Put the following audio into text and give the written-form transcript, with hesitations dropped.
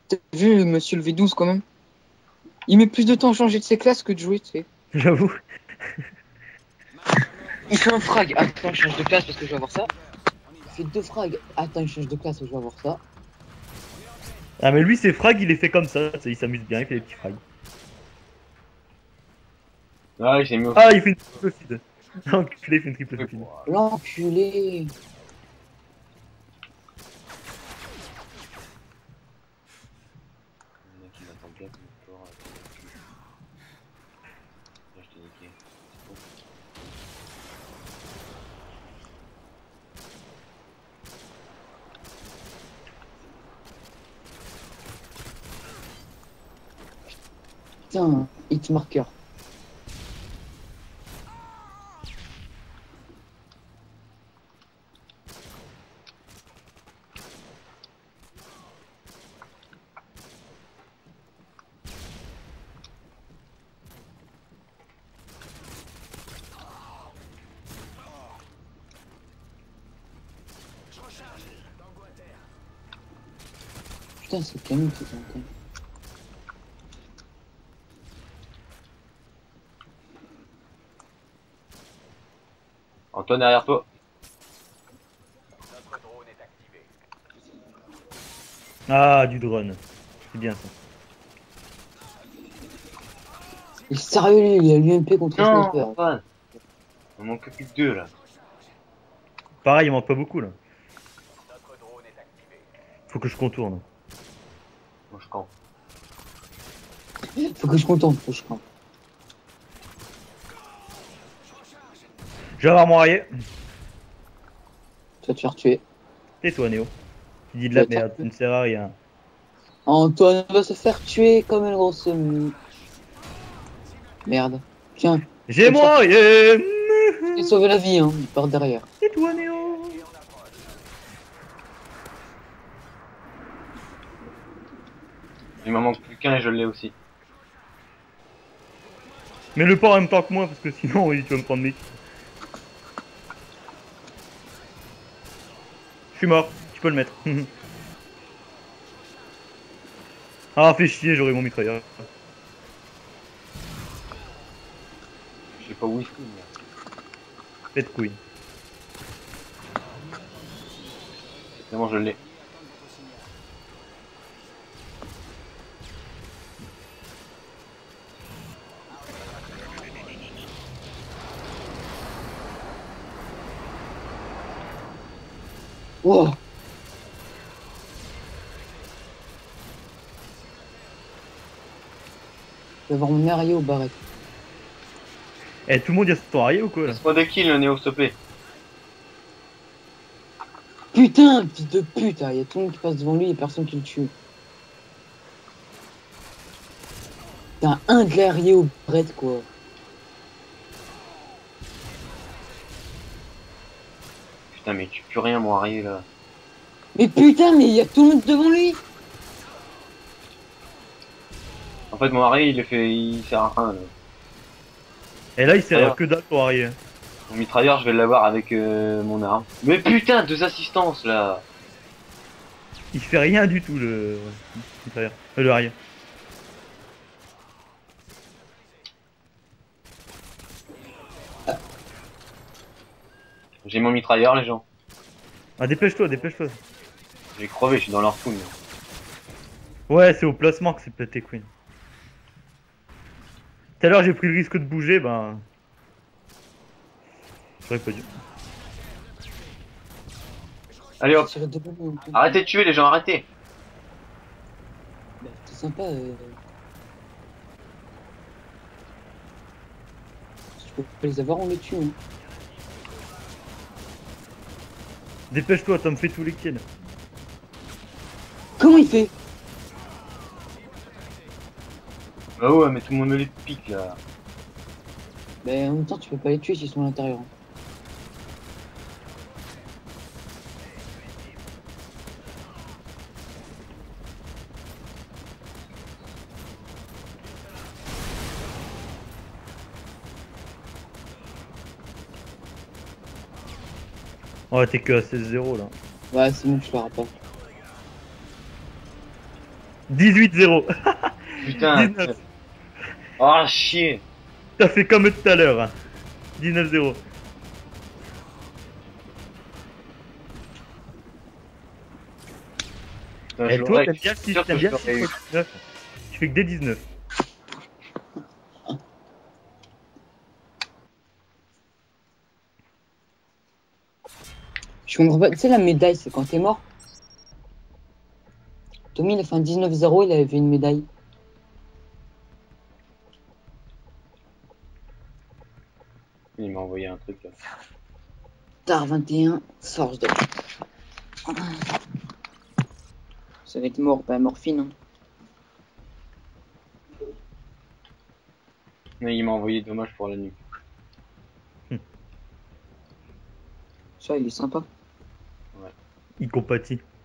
T'as vu monsieur le V12 quand même? Il met plus de temps à changer de ses classes que de jouer, tu sais. J'avoue. Il fait un frag. Attends, je change de classe parce que je vais avoir ça. Il fait deux frags. Attends, il change de classe, je vais avoir ça. Ah mais lui ses frags il les fait comme ça, tu sais, il s'amuse bien, il fait des petits frags. Ah, j'ai mis au Ah il fait une triple feed. Enculé, il fait une triple feed. L'enculé. Le mec, il m'attend bien comme une porc, là, je t'ai niqué. Putain, hit marker. Putain, c'est Camille qui s'entend. Antoine, derrière toi. Ah du drone. C'est bien ça. Il est sérieux, lui, il a l'UMP contre le Non, sniper. Antoine. Il m'en manque plus que deux là. Pareil, il manque pas beaucoup là. Faut que je contourne. Moi je campe. Faut que je contente, faut que je campe. Je vais avoir mon arrière. Tu vas te faire tuer. Tais-toi Néo. Tu dis de la Ouais, merde, tu ne sers à rien. Antoine va se faire tuer comme une grosse... Merde. Tiens, J'ai Comme mon ça. arrière. il sauvé la vie, hein, il part derrière. Tais-toi Néo. Il m'en manque plus qu'un et je l'ai aussi. Mais le port en même temps que moi parce que sinon tu vas me prendre mes... Je suis mort, tu peux le mettre. Ah fais chier, j'aurais mon mitrailleur. Je sais pas où il fout. Fais de couille. C'est bon, je l'ai. Wow. Je vais avoir mon arrière au barret. Eh tout le monde y a son arrière ou quoi là? Laisse-moi des kills, le Néo, s'il te plaît. Putain, fils de pute, il y a tout le monde qui passe devant lui et personne qui le tue. T'as un de l'arrière au barret, quoi. Putain, mais tu peux rien, mon Harry là. Mais putain, mais il y a tout le monde devant lui. En fait, mon Harry, il sert à rien là. Et là il sert Alors. que dalle ton arrière. Mon mitrailleur, je vais l'avoir avec mon arme. Mais putain, deux assistances là. Il fait rien du tout le mitrailleur. Le arrière. J'ai mon mitrailleur, les gens. Ah dépêche-toi, dépêche-toi. J'ai crevé, je suis dans leur spawn. Ouais c'est au placement que c'est pété Queen. Tout à l'heure j'ai pris le risque de bouger, ben... J'aurais pas dû. Allez hop. Tirer devant lui, Antoine. Arrêtez de tuer les gens, arrêtez. Bah, c'est sympa. Si tu peux pas les avoir, on les tue. Hein. Dépêche-toi, t'en me fais tous les kills. Comment il fait? Bah ouais, mais tout le monde me les pique là. Bah, en même temps, tu peux pas les tuer s'ils sont à l'intérieur. Ouais t'es que à 16-0 là. Ouais, c'est bon, je le rapporte. 18-0. Putain. 19. Oh chier. T'as fait comme tout à l'heure. Hein. 19-0. Putain, Et je toi, l'aurais- t'aimes bien le sûr que t'aimes bien je le l'aurais eu. 19. Tu fais que des 19. Je comprends pas. Tu sais, la médaille, c'est quand t'es mort. Tommy, il a fait un 19-0, il avait vu une médaille. Il m'a envoyé un truc là. Tard 21, force de. Ça va être mort, pas morphine. Hein. Mais il m'a envoyé dommage pour la nuque. Ça, il est sympa. Il compatit.